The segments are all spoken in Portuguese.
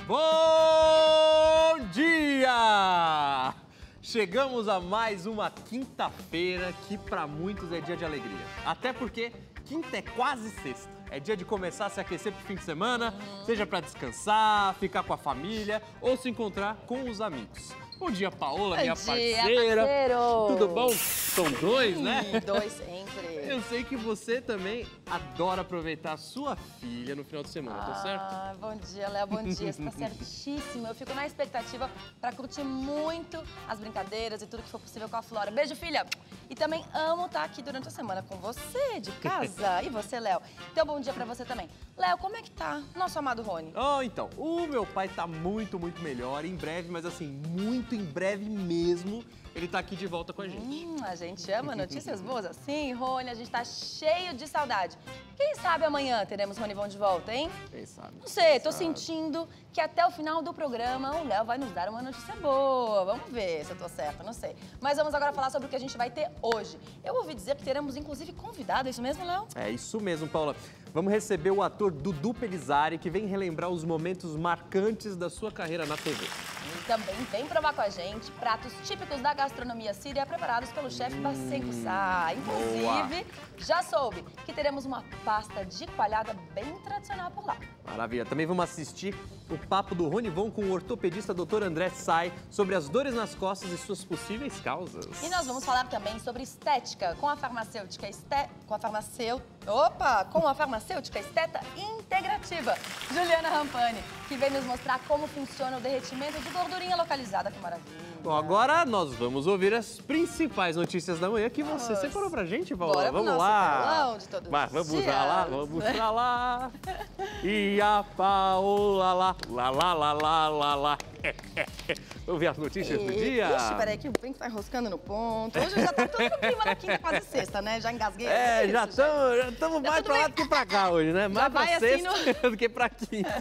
Bom dia! Chegamos a mais uma quinta-feira que para muitos é dia de alegria. Até porque quinta é quase sexta. É dia de começar a se aquecer pro fim de semana, seja para descansar, ficar com a família ou se encontrar com os amigos. Bom dia, Paola, minha parceira. Parceiro. Tudo bom? São dois, né? Dois sempre. Eu sei que você também adora aproveitar a sua filha no final de semana, tá certo? Bom dia, Léo, bom dia. Você tá certíssimo. Eu fico na expectativa pra curtir muito as brincadeiras e tudo que for possível com a Flora. Beijo, filha! E também amo estar aqui durante a semana com você, de casa. E você, Léo. Então, bom dia pra você também. Léo, como é que tá nosso amado Rony? Então, o meu pai tá muito melhor, em breve, mas assim, muito em breve mesmo, ele tá aqui de volta com a gente. A gente ama notícias boas assim, Rony, a gente tá cheio de saudade. Quem sabe amanhã teremos Ronivon de volta, hein? Quem sabe? Não sei, tô sentindo que até o final do programa o Léo vai nos dar uma notícia boa. Vamos ver se eu tô certa, não sei. Mas vamos agora falar sobre o que a gente vai ter hoje. Eu ouvi dizer que teremos, inclusive, convidado, é isso mesmo, Léo? É isso mesmo, Paula. Vamos receber o ator Dudu Pelizari, que vem relembrar os momentos marcantes da sua carreira na TV. E também vem provar com a gente pratos típicos da gastronomia síria preparados pelo chefe Bassem Coussa. Inclusive, já soube que teremos uma pasta de coalhada bem tradicional por lá. Maravilha. Também vamos assistir o papo do Ronivon com o ortopedista Dr. André Sai sobre as dores nas costas e suas possíveis causas. E nós vamos falar também sobre estética com a farmacêutica esteta integrativa, Juliana Rampani, que vem nos mostrar como funciona o derretimento de gordurinha localizada. Que maravilha! Bom, agora nós vamos ouvir as principais notícias da manhã que você separou pra gente, Paola. Bora vamos pro lá. nosso de todos Mas os vamos dias. pra lá, vamos pra lá. E a Paola lá, lá. Vamos ver as notícias do dia? Ixi, peraí que o brinco tá enroscando no ponto. Hoje já tá todo no clima da quinta, quase sexta, né? Já engasguei. Já estamos mais pra lá do que pra cá hoje, né? Mais pra sexta assim do que pra quinta.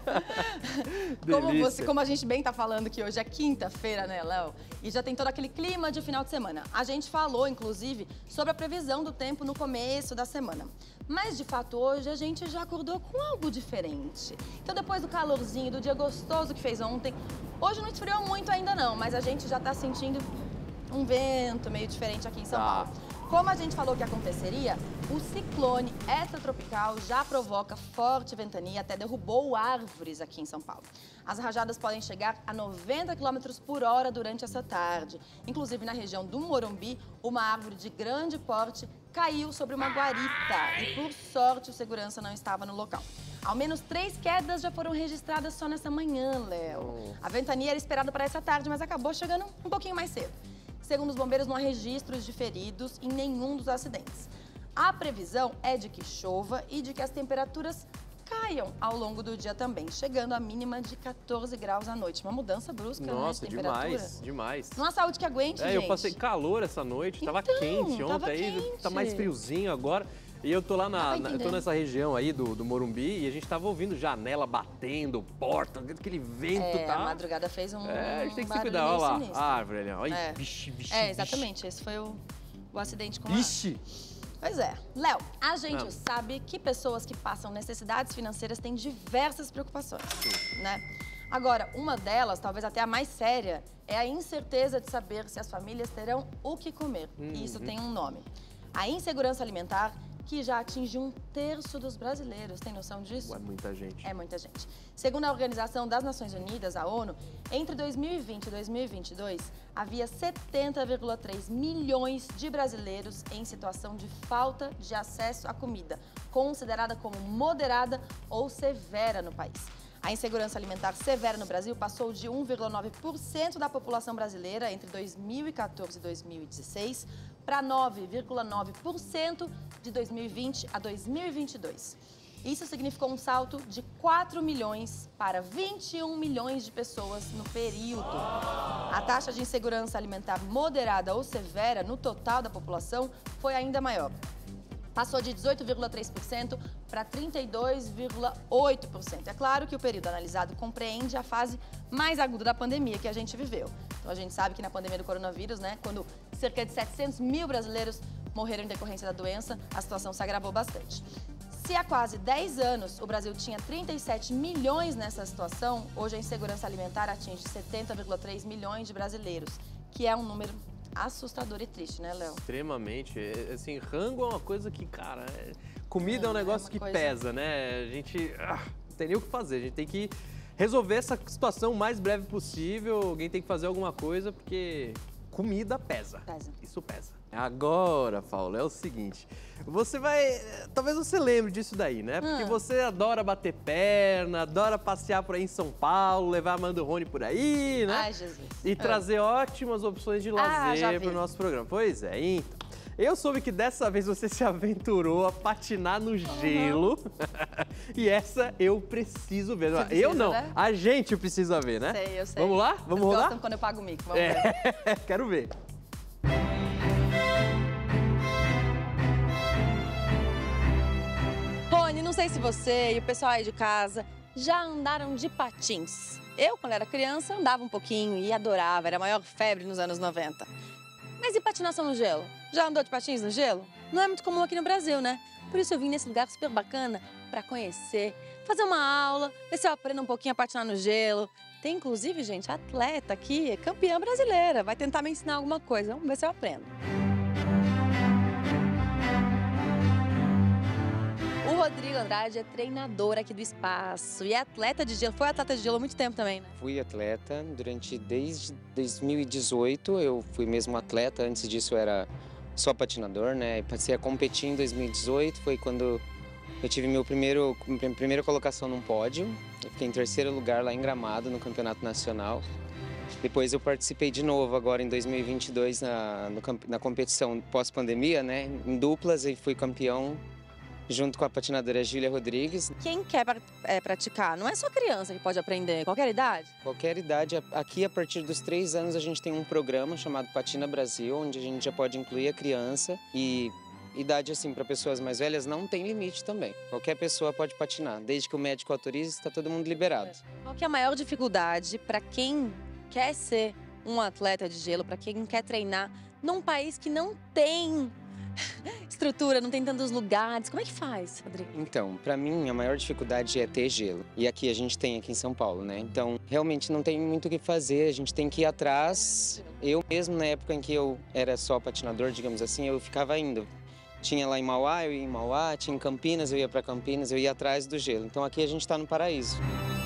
Como a gente bem tá falando que hoje é quinta-feira, né, Léo? E já tem todo aquele clima de final de semana. A gente falou, inclusive, sobre a previsão do tempo no começo da semana. Mas, de fato, hoje a gente já acordou com algo diferente. Então, depois do calorzinho, do dia gostoso que fez ontem, hoje não esfriou muito ainda não, mas a gente já tá sentindo um vento meio diferente aqui em São Paulo. Como a gente falou que aconteceria, o ciclone extratropical já provoca forte ventania, até derrubou árvores aqui em São Paulo. As rajadas podem chegar a 90 km por hora durante essa tarde. Inclusive, na região do Morumbi, uma árvore de grande porte caiu sobre uma guarita e, por sorte, o segurança não estava no local. Ao menos 3 quedas já foram registradas só nessa manhã, Léo. A ventania era esperada para essa tarde, mas acabou chegando um pouquinho mais cedo. Segundo os bombeiros, não há registros de feridos em nenhum dos acidentes. A previsão é de que chova e de que as temperaturas caiam ao longo do dia também, chegando à mínima de 14 graus à noite. Uma mudança brusca, Nossa, né, de temperatura. demais. Não há saúde que aguente, gente. Eu passei calor essa noite, tava quente ontem, aí tá mais friozinho agora. E eu tô lá eu tô nessa região aí do Morumbi e a gente tava ouvindo janela batendo, porta, aquele vento, tá? A madrugada fez um a gente tem que se barulho cuidar, olha lá, sinistro. a árvore ali, olha, vixe. Exatamente, esse foi o acidente com a Vixe! Pois é. Léo, a gente sabe que pessoas que passam necessidades financeiras têm diversas preocupações, né? Agora, uma delas, talvez até a mais séria, é a incerteza de saber se as famílias terão o que comer. E isso tem um nome. A insegurança alimentar, que já atinge 1/3 dos brasileiros. Tem noção disso? É muita gente. É muita gente. Segundo a Organização das Nações Unidas, a ONU, entre 2020 e 2022, havia 70,3 milhões de brasileiros em situação de falta de acesso à comida, considerada como moderada ou severa no país. A insegurança alimentar severa no Brasil passou de 1,9% da população brasileira entre 2014 e 2016 para 9,9% de 2020 a 2022. Isso significou um salto de 4 milhões para 21 milhões de pessoas no período. A taxa de insegurança alimentar moderada ou severa no total da população foi ainda maior. Passou de 18,3% para 32,8%. É claro que o período analisado compreende a fase mais aguda da pandemia que a gente viveu. Então, a gente sabe que na pandemia do coronavírus, né, quando cerca de 700 mil brasileiros morreram em decorrência da doença, a situação se agravou bastante. Se há quase 10 anos o Brasil tinha 37 milhões nessa situação, hoje a insegurança alimentar atinge 70,3 milhões de brasileiros, que é um número assustador e triste, né, Léo? Extremamente. Assim, rango é uma coisa que, cara, comida é um negócio que pesa, né? A gente não tem nem o que fazer, a gente tem que resolver essa situação o mais breve possível, alguém tem que fazer alguma coisa, porque comida pesa. Isso pesa. Agora, Paula, é o seguinte, talvez você lembre disso daí, né? Porque você adora bater perna, adora passear por aí em São Paulo, levar a Amanda e o Rony por aí, né? Ai, Jesus. E trazer ótimas opções de lazer para o nosso programa. Pois é, então. Eu soube que dessa vez você se aventurou a patinar no gelo. E essa eu preciso ver. Você precisa, eu não, né? a gente precisa ver, né? Sei, eu sei. Vamos lá? Vamos rodar? Gostam quando eu pago o mico, vamos ver. Quero ver. Rony, não sei se você e o pessoal aí de casa já andaram de patins. Eu, quando era criança, andava um pouquinho e adorava, era a maior febre nos anos 90. Mas e patinação no gelo? Já andou de patins no gelo? Não é muito comum aqui no Brasil, né? Por isso eu vim nesse lugar super bacana para conhecer, fazer uma aula, ver se eu aprendo um pouquinho a patinar no gelo. Tem, inclusive, gente, atleta aqui, campeã brasileira, vai tentar me ensinar alguma coisa. Vamos ver se eu aprendo. O Rodrigo Andrade é treinador aqui do espaço e é atleta de gelo. Foi atleta de gelo há muito tempo também, né? Fui atleta desde 2018, eu fui mesmo atleta. Antes disso eu era só patinador, né? Passei a competir em 2018, foi quando eu tive minha primeira colocação num pódio. Eu fiquei em terceiro lugar lá em Gramado, no Campeonato Nacional. Depois eu participei de novo agora em 2022 na competição pós-pandemia, né? Em duplas, e fui campeão junto com a patinadora Júlia Rodrigues. Quem quer praticar? Não é só criança que pode aprender, qualquer idade? Qualquer idade. Aqui, a partir dos 3 anos, a gente tem um programa chamado Patina Brasil, onde a gente já pode incluir a criança. E idade, assim, para pessoas mais velhas não tem limite também. Qualquer pessoa pode patinar. Desde que o médico autorize, está todo mundo liberado. Qual que é a maior dificuldade para quem quer ser um atleta de gelo, para quem quer treinar num país que não tem estrutura, não tem tantos lugares? Como é que faz, Rodrigo? Então, para mim, a maior dificuldade é ter gelo. E aqui a gente tem aqui em São Paulo, né? Então, realmente não tem muito o que fazer, a gente tem que ir atrás. Eu mesmo, na época em que eu era só patinador, digamos assim, eu ficava indo. Tinha lá em Mauá, eu ia em Mauá, tinha em Campinas, eu ia para Campinas, eu ia atrás do gelo. Então aqui a gente está no paraíso.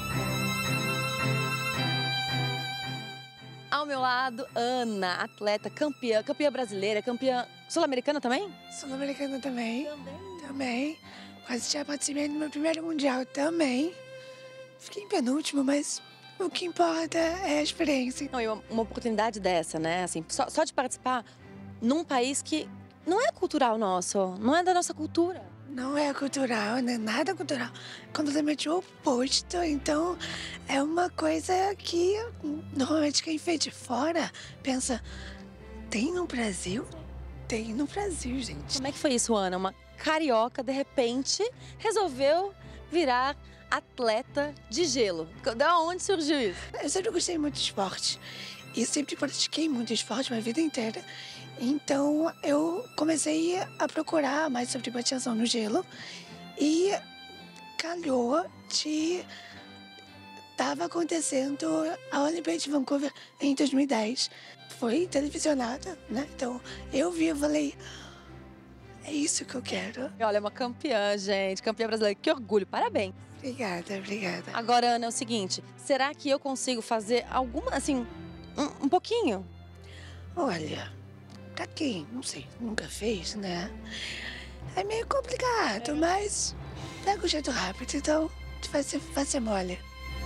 Ao meu lado, Ana, atleta, campeã brasileira, campeã sul-americana também? Sul-americana também. Também. Quase já participei do meu primeiro mundial também. Fiquei em penúltimo, mas o que importa é a experiência. Não, e uma oportunidade dessa, né? Assim, só de participar num país que não é cultural nosso, não é da nossa cultura. Não é cultural, não é nada cultural. Completamente o oposto. Então, é uma coisa que normalmente quem vê de fora pensa: tem no Brasil? Tem no Brasil, gente. Como é que foi isso, Ana? Uma carioca, de repente, resolveu virar atleta de gelo. Da onde surgiu isso? Eu sempre gostei muito de esporte. E sempre pratiquei muito esporte minha vida inteira. Então, eu comecei a procurar mais sobre patinação no gelo e calhou de... Estava acontecendo a Olimpíada de Vancouver em 2010. Foi televisionada, né? Então, eu vi e falei, é isso que eu quero. Olha, é uma campeã, gente, campeã brasileira. Que orgulho, parabéns. Obrigada, obrigada. Agora, Ana, é o seguinte, será que eu consigo fazer alguma, assim, um pouquinho? Olha... Pra quem, não sei, nunca fez, né? É meio complicado, mas pega o jeito rápido, então vai ser mole.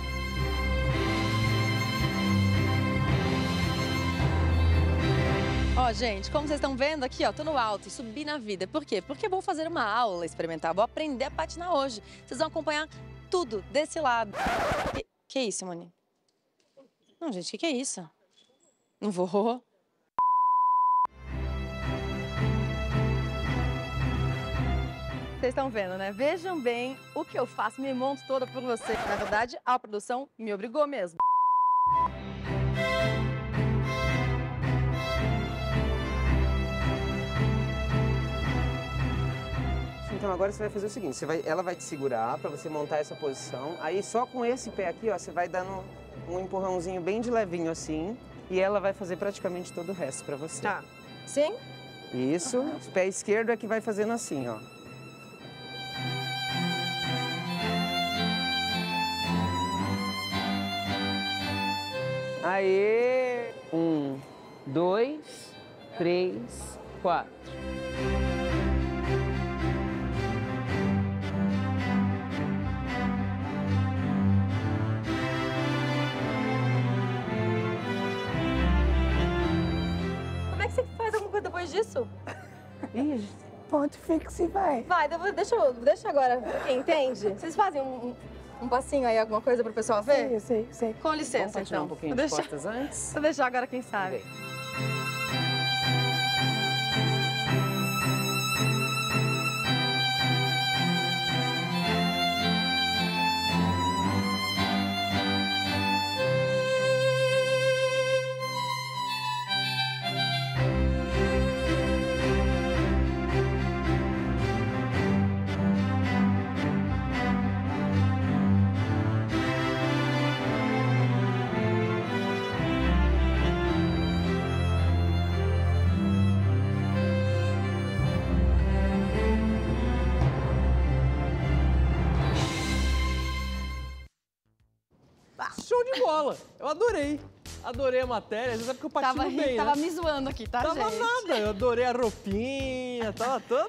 Ó, gente, como vocês estão vendo aqui, ó, tô no alto, subi na vida. Por quê? Porque vou fazer uma aula experimental, vou aprender a patinar hoje. Vocês vão acompanhar tudo desse lado. Que isso, Moni? Não, gente, que é isso? Não vou... Vocês estão vendo, né? Vejam bem o que eu faço, me monto toda por você. Na verdade, a produção me obrigou mesmo. Então Não, agora você vai fazer o seguinte, ela vai te segurar pra você montar essa posição. Aí só com esse pé aqui, ó, você vai dando um empurrãozinho bem de levinho assim. E ela vai fazer praticamente todo o resto pra você. Tá. Sim? Isso. O pé esquerdo é que vai fazendo assim, ó. Aê! 1, 2, 3, 4. Como é que você faz alguma coisa depois disso? Ih, Ponto fixo e vai. Vai, deixa agora. Entende? Vocês fazem um passinho aí, alguma coisa pro pessoal ver? Sei. Com vamos licença, continuar então. um pouquinho Vou de deixar, costas antes? vou deixar agora, quem sabe. Vem. Show de bola! Eu adorei. Adorei a matéria. Você sabe que eu patino bem, Tava né? me zoando aqui, tá, Tava gente? nada. Eu adorei a roupinha. Tava toda.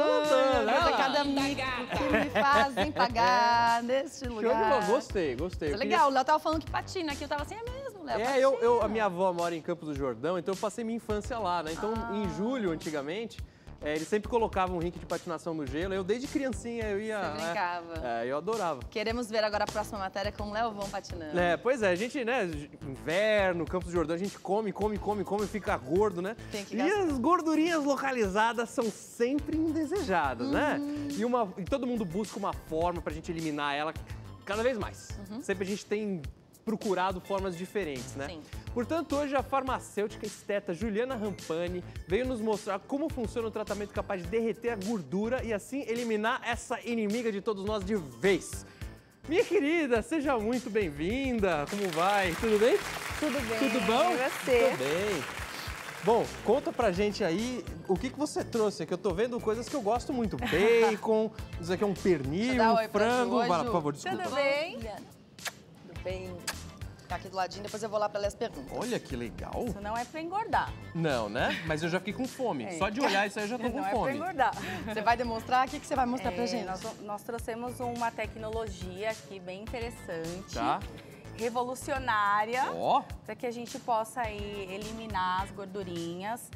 Mas cada mico que me fazem pagar neste Show de lugar. bola. Gostei. Isso é Eu legal, o Léo tava falando que patina aqui, eu tava assim, é mesmo, Léo, a minha avó mora em Campos do Jordão, então eu passei minha infância lá, né? Então, em julho, antigamente, eles sempre colocavam um rink de patinação no gelo. Eu, desde criancinha, eu ia... Você brincava. eu adorava. Queremos ver agora a próxima matéria com o Léo Vão patinando. Pois é, a gente, né, inverno, Campos do Jordão, a gente come, fica gordo, né? Tem que E as gordurinhas localizadas são sempre indesejadas, né? E todo mundo busca uma forma pra gente eliminar ela cada vez mais. Sempre a gente tem procurado formas diferentes, né? Sim. Portanto, hoje a farmacêutica esteta Juliana Rampani veio nos mostrar como funciona o tratamento capaz de derreter a gordura e assim eliminar essa inimiga de todos nós de vez. Minha querida, seja muito bem-vinda. Como vai? Tudo bem? Tudo bem. Tudo bom? E você? Tudo bem. Bom, conta pra gente aí o que você trouxe, é que eu tô vendo coisas que eu gosto muito. Bacon, isso aqui é um pernil, Dá oi pra frango. Ju, Vai lá, Ju. por favor, desculpa. Tudo bem? Tudo bem? Tá aqui do ladinho, depois eu vou lá pra ler as perguntas. Olha que legal. Isso não é pra engordar. Não, né? Mas eu já fiquei com fome. Só de olhar isso aí eu já tô com Não é pra fome. engordar. Você vai demonstrar? O que você vai mostrar pra gente? Nós trouxemos uma tecnologia aqui bem interessante, Tá. revolucionária, Ó, para que a gente possa aí eliminar as gordurinhas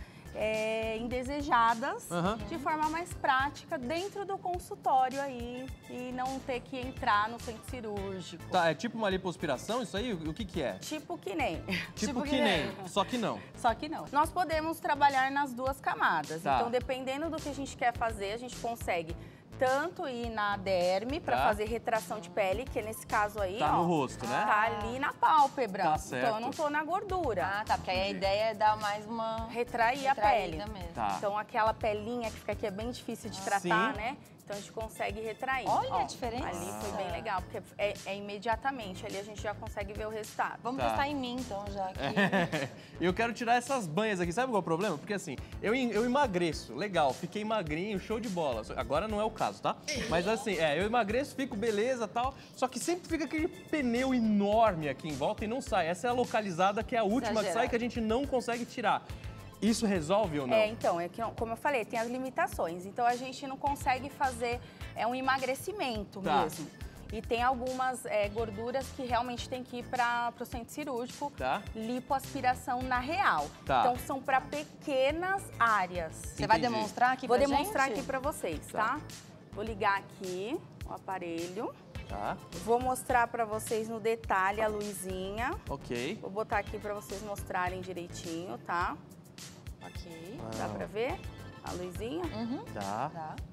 indesejadas Aham. de forma mais prática dentro do consultório aí e não ter que entrar no centro cirúrgico. tá, é tipo uma lipoaspiração isso aí? O que que é? Tipo que nem. Tipo que nem, só que não. Só que não. Nós podemos trabalhar nas duas camadas. Tá. Então, dependendo do que a gente quer fazer, a gente consegue tanto ir na derme para Tá. fazer retração de pele, que nesse caso aí, Tá ó, no rosto, né? tá ali na pálpebra. Tá certo. Então, eu não tô na gordura. Ah, tá, porque aí a ideia é dar mais uma Retrair a pele. retraída mesmo. Tá. Então, aquela pelinha que fica aqui é bem difícil de tratar, Sim. né? Então, a gente consegue retrair. Olha Ó, a diferença. Ali foi bem legal, porque é imediatamente. Ali a gente já consegue ver o resultado. Vamos Tá. testar em mim, então, já que... Eu quero tirar essas banhas aqui. Sabe qual é o problema? Porque assim, eu emagreço, legal, fiquei magrinho, show de bola. Agora não é o caso, tá? Mas assim, eu emagreço, fico beleza e tal, só que sempre fica aquele pneu enorme aqui em volta e não sai. Essa é a localizada, que é a última que sai, Exagerado. que a gente não consegue tirar. Isso resolve ou não? Então, é que, como eu falei, tem as limitações. Então, a gente não consegue fazer um emagrecimento Tá. mesmo. E tem algumas gorduras que realmente tem que ir para o centro cirúrgico. Tá. Lipoaspiração na real. Tá. Então, são para pequenas áreas. Você vai Entendi. demonstrar aqui Vou pra demonstrar gente? aqui para vocês, tá? Vou ligar aqui o aparelho. Tá, Vou mostrar para vocês no detalhe a luzinha. ok. Vou botar aqui para vocês mostrarem direitinho, tá? Ok. Dá pra ver a luzinha? Uhum. Tá. Tá.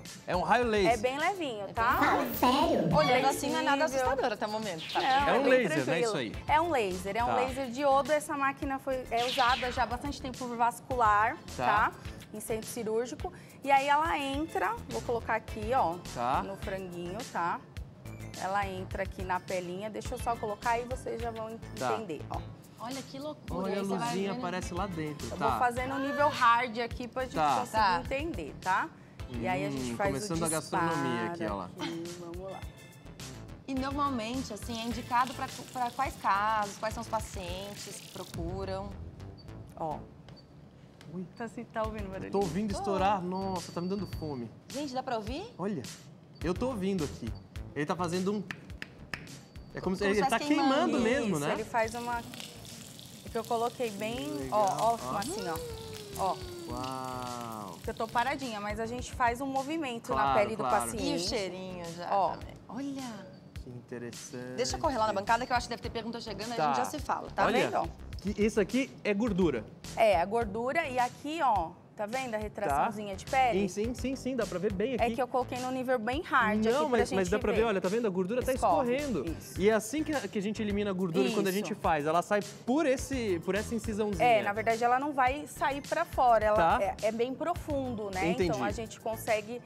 É um raio laser. É bem levinho, tá? Sério? Olhando assim não é nada assustador até o momento. Tá? Não, É um bem laser, né, tranquilo. isso aí? É um laser, é um Tá. laser diodo. Essa máquina é usada já há bastante tempo por vascular, tá? Em centro cirúrgico. E aí ela entra, vou colocar aqui, ó, Tá. no franguinho, tá? Ela entra aqui na pelinha, deixa eu só colocar aí vocês já vão Tá. entender, ó. Olha que loucura. Olha, a Aí você vai luzinha vendo- aparece lá dentro, Eu tá? vou fazer no nível hard aqui pra gente Tá. conseguir Tá. entender, tá? E aí a gente faz começando o a gastronomia aqui, disparo ó lá. aqui, vamos lá. E normalmente, assim, é indicado para quais casos, quais são os pacientes que procuram? Ó. Ui. Tá ouvindo o barulho? Tô ouvindo estourar. Nossa, tá me dando fome. Gente, dá pra ouvir? Olha, eu tô ouvindo aqui. Ele tá fazendo um... É como se Como ele se tá fosse queimando. queimando mesmo, Isso, né? ele faz uma... Que eu coloquei bem... Ó, assim, ó. Ó, Uau. que eu tô paradinha, mas a gente faz um movimento na Claro, pele do claro. E paciente. o cheirinho já Ó. também. Olha. Que interessante. Deixa eu correr lá na bancada que eu acho que deve ter pergunta chegando, aí Tá. a gente já se fala, tá Olha, vendo? Ó? que isso aqui é gordura. É, a gordura e aqui, ó, tá vendo a retraçãozinha de pele? Sim, dá pra ver bem aqui. É que eu coloquei no nível bem hard aqui Não, pra mas gente dá pra ver, olha, tá vendo? A gordura tá Escorre, escorrendo. isso. E é assim que a gente elimina a gordura quando a gente Isso. faz. Ela sai por essa incisãozinha. É, na verdade ela não vai sair pra fora, ela Tá. é bem profundo, né? Entendi. Então a gente consegue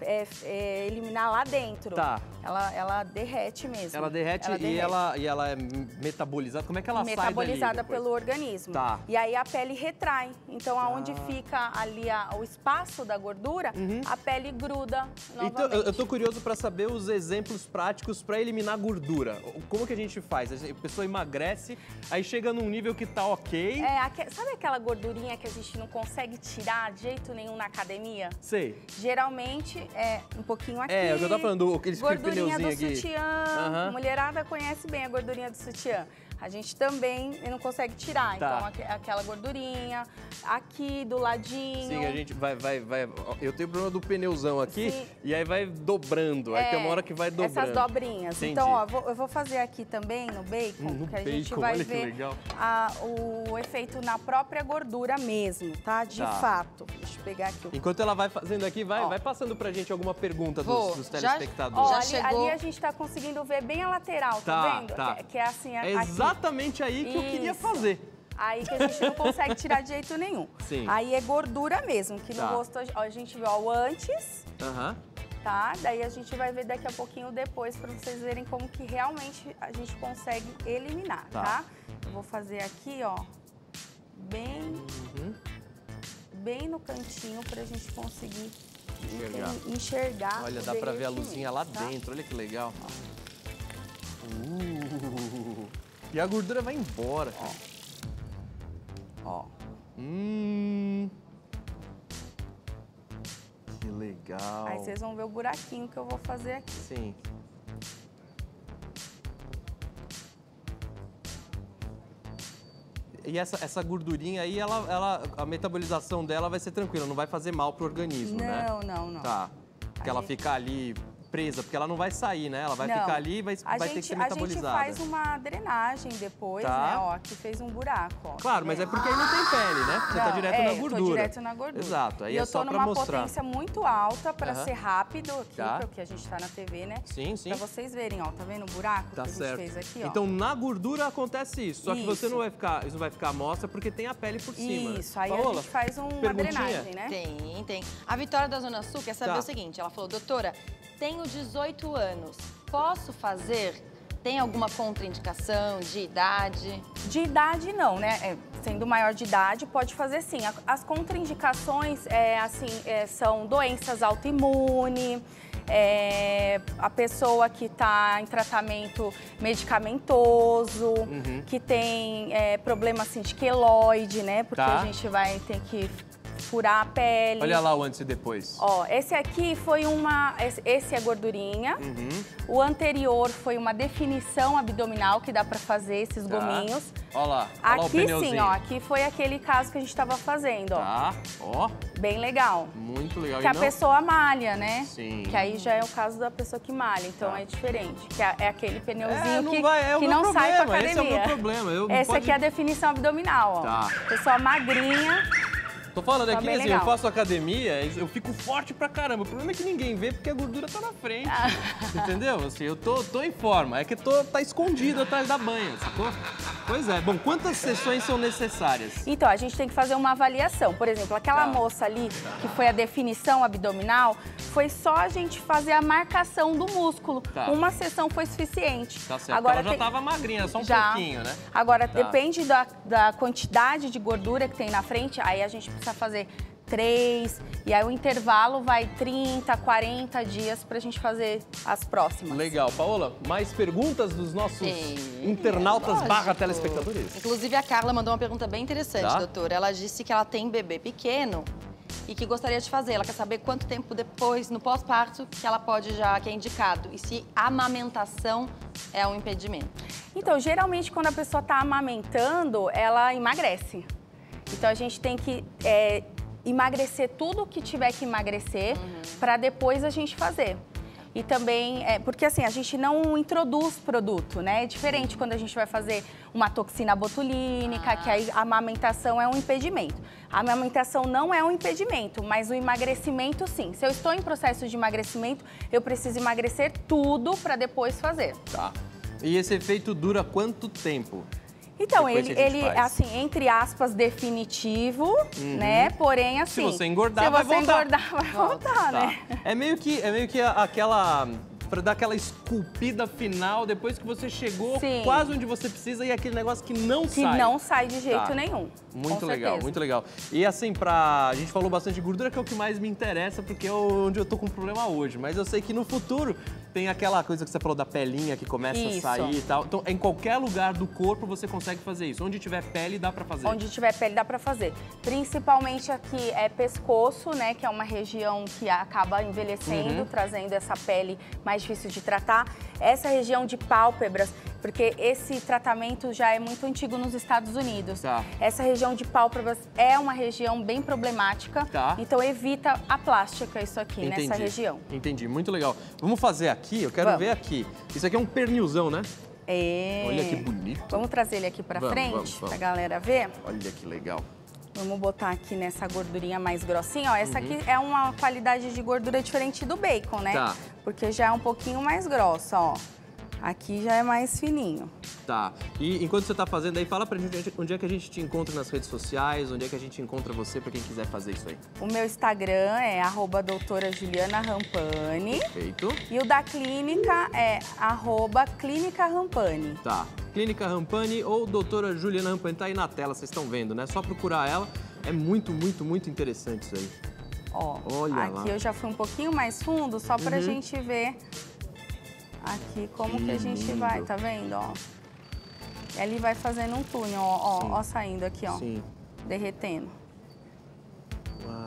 eliminar lá dentro. Tá. Ela derrete mesmo. Ela derrete e ela é metabolizada. Como é que ela sai dali Metabolizada depois? pelo organismo. Tá. E aí a pele retrai. Então, aonde fica ali o espaço da gordura, a pele gruda novamente. Então, eu tô curioso pra saber os exemplos práticos pra eliminar gordura. Como que a gente faz? A pessoa emagrece, aí chega num nível que tá ok. Sabe aquela gordurinha que a gente não consegue tirar de jeito nenhum na academia? Sei. Geralmente é um pouquinho aqui. É, o que eu tava falando, aqueles gordurinha do pneuzinho aqui. sutiã. Aham. Mulherada conhece bem a gordurinha do sutiã. A gente também não consegue tirar. Tá. Então, aquela gordurinha aqui do ladinho. Sim, a gente vai. Eu tenho problema do pneuzão aqui, Sim. e aí vai dobrando. Aí tem uma hora que vai dobrando. Essas dobrinhas. Entendi. Então, ó, eu vou fazer aqui também no bacon, No que a gente bacon, vai olha que ver legal. o efeito na própria gordura mesmo, tá? De Tá. fato. Deixa eu pegar aqui o Enquanto ela vai fazendo aqui, Ó. vai passando pra gente alguma pergunta Vou. dos Já- telespectadores. Ó, Já ali, chegou. ali a gente tá conseguindo ver bem a lateral, Tá, tá vendo? tá. Que é assim, É aqui. exatamente aí que eu queria Isso. fazer. Aí que a gente não consegue tirar de jeito nenhum. Sim. Aí é gordura mesmo, que no Tá. rosto ó, a gente vê ó, o antes, Aham. tá? Daí a gente vai ver daqui a pouquinho depois pra vocês verem como que realmente a gente consegue eliminar, Tá. tá? Eu vou fazer aqui, ó, bem, bem no cantinho pra gente conseguir enxergar. Olha, o dá pra ver a derretimento, luzinha lá tá? dentro. Olha que legal. E a gordura vai embora. Ó. Que legal. Aí vocês vão ver o buraquinho que eu vou fazer aqui. Sim. E essa gordurinha aí, a metabolização dela vai ser tranquila, não vai fazer mal pro organismo, né? Não. Tá. Porque A ela gente- fica ali presa, porque ela não vai sair, né? Ela vai Não. ficar ali e vai ter que ser A gente metabolizada. faz uma drenagem depois, Tá. né? Ó, aqui fez um buraco, ó. Claro, mas é porque aí não tem pele, né? Você tá Não, direto na eu gordura. tô direto na gordura. Exato, aí e é eu só tô pra numa mostrar. potência muito alta pra Aham. ser rápido aqui, Tá. porque a gente tá na TV, né? Sim, sim. Pra vocês verem, ó, tá vendo o buraco Tá que a gente certo. fez aqui, ó? Então, na gordura acontece isso. Só que você Isso. não vai ficar, isso não vai ficar à mostra porque tem a pele por cima. né? Isso, aí Paola, a gente faz uma perguntinha? drenagem, né? Tem. A Vitória da Zona Sul quer saber Tá. o seguinte, ela falou, doutora, tenho 18 anos, posso fazer? Tem alguma contraindicação de idade? De idade, não, né? Sendo maior de idade, pode fazer sim. As contraindicações, são doenças autoimunes, a pessoa que está em tratamento medicamentoso, que tem problema assim, de queloide, né? Porque Tá. a gente vai ter que furar a pele. Olha lá o antes e depois. Ó, esse aqui foi esse é gordurinha. O anterior foi uma definição abdominal que dá pra fazer esses Tá. gominhos. Olha lá o Aqui pneuzinho. sim, ó, aqui foi aquele caso que a gente tava fazendo, ó. Tá, ó, Bem legal. muito legal. Que E a não- pessoa malha, né? Sim. Que aí já é o caso da pessoa que malha, então Tá. é diferente. Que é aquele pneuzinho não que, vai, é o que meu não sai pra problema, academia. esse é o meu problema. Esse aqui é a definição abdominal, ó. Tá. Pessoa magrinha, Tô falando aqui, assim, legal. eu faço academia, eu fico forte pra caramba. O problema é que ninguém vê porque a gordura tá na frente. Entendeu? Assim, eu tô em forma. É que tá escondido atrás da banha, sacou? Pois é. Bom, quantas sessões são necessárias? Então, a gente tem que fazer uma avaliação. Por exemplo, aquela moça ali, que foi a definição abdominal, foi só a gente fazer a marcação do músculo. Tá. Uma sessão foi suficiente. Tá certo. Agora Ela já tava magrinha, só um Já. pouquinho, né? Agora, Tá. depende da quantidade de gordura que tem na frente, aí a gente precisa fazer 3, e aí o intervalo vai 30, 40 dias pra gente fazer as próximas. Legal. Paola, mais perguntas dos nossos internautas barra telespectadores? Inclusive, a Carla mandou uma pergunta bem interessante, Tá. doutora. Ela disse que ela tem bebê pequeno e que gostaria de fazer. Ela quer saber quanto tempo depois, no pós-parto, que ela pode já, que é indicado. E se a amamentação é um impedimento. Então, geralmente, quando a pessoa está amamentando, ela emagrece. Então, a gente tem que emagrecer tudo o que tiver que emagrecer para depois a gente fazer. E também, porque assim, a gente não introduz produto, né? É diferente quando a gente vai fazer uma toxina botulínica, que aí a amamentação é um impedimento. A amamentação não é um impedimento, mas o emagrecimento sim. Se eu estou em processo de emagrecimento, eu preciso emagrecer tudo para depois fazer. Tá. E esse efeito dura quanto tempo? Então, Depois que a gente ele faz. assim, entre aspas, definitivo, né? Porém, assim... Se você engordar, vai voltar. Se você engordar, vai voltar, né? É meio que aquela... Pra dar aquela esculpida final, depois que você chegou Sim. quase onde você precisa e aquele negócio que não Que sai. não sai de jeito Tá. nenhum. Muito com legal, certeza. muito legal. E assim, a gente falou bastante de gordura, que é o que mais me interessa, porque é onde eu tô com problema hoje. Mas eu sei que no futuro tem aquela coisa que você falou da pelinha que começa Isso. a sair e tal. Então, em qualquer lugar do corpo você consegue fazer isso. Onde tiver pele, dá pra fazer. Onde tiver pele dá pra fazer. Principalmente aqui é pescoço, né? Que é uma região que acaba envelhecendo, trazendo essa pele mais difícil de tratar. Essa região de pálpebras, porque esse tratamento já é muito antigo nos Estados Unidos. Tá. Essa região de pálpebras é uma região bem problemática. Tá. Então evita a plástica isso aqui, Entendi. nessa região. Entendi, muito legal. Vamos fazer aqui, eu quero Vamos. ver aqui. Isso aqui é um pernilzão, né? É. Olha que bonito. Vamos trazer ele aqui pra Vamos, frente, vamos. pra galera ver. Olha que legal. Vamos botar aqui nessa gordurinha mais grossinha, ó. Essa Uhum. aqui é uma qualidade de gordura diferente do bacon, né? Tá. Porque já é um pouquinho mais grossa, ó. Aqui já é mais fininho. Tá. E enquanto você tá fazendo aí, fala pra gente onde é que a gente te encontra nas redes sociais, onde é que a gente encontra você pra quem quiser fazer isso aí. O meu Instagram é @doutora_Juliana_Rampani. Feito. E o da clínica é @clínica_Rampani. Tá. Clínica Rampani ou doutora Juliana Rampani, tá aí na tela, vocês estão vendo, né? Só procurar ela. É muito, muito, muito interessante isso aí. Ó, Olha aqui lá. eu já fui um pouquinho mais fundo, só pra gente ver aqui como que a gente lindo. vai, tá vendo, ó? E ali vai fazendo um túnel, ó, saindo aqui, ó, Sim. derretendo. Uau.